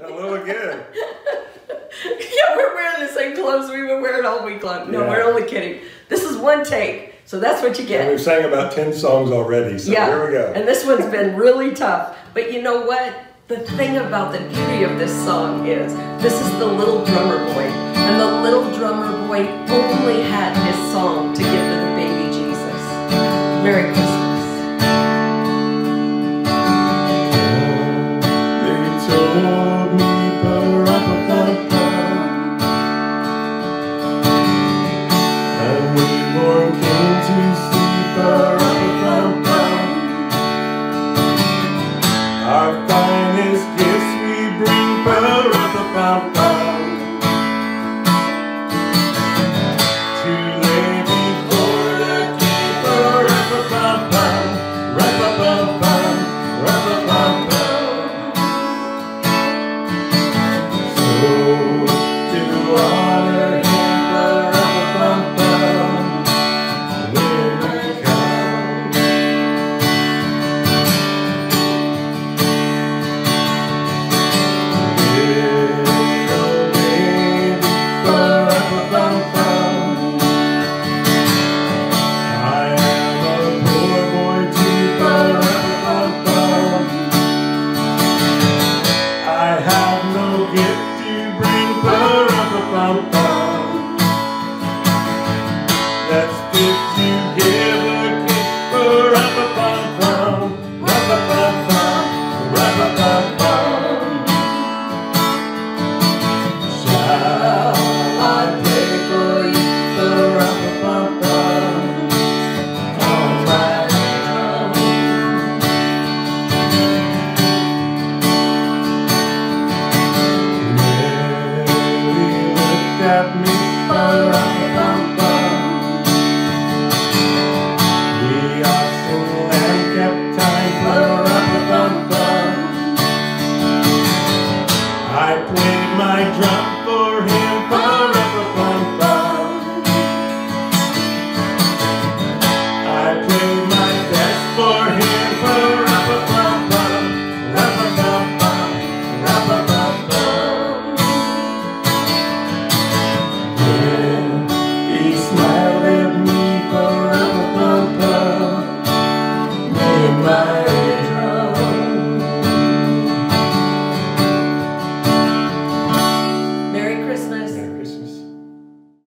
Hello again. Yeah, we're wearing the same clothes we've been wearing all week long. No, we're only kidding. This is one take, so that's what you get. And we've sang about 10 songs already, so here we go. And this one's been really tough. But you know what? The thing about the beauty of this song is, this is the little drummer boy. And the little drummer boy only had his song to give to the baby Jesus. Merry Christmas.